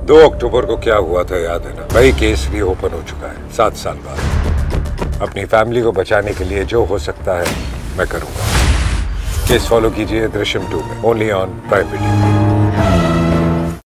2 अक्टूबर को क्या हुआ था याद है ना? वही केस रीओपन हो चुका है 7 साल बाद। अपनी फैमिली को बचाने के लिए जो हो सकता है मैं करूंगा। केस फॉलो कीजिए दृश्यम 2 में, ओनली ऑन प्राइम वीडियो।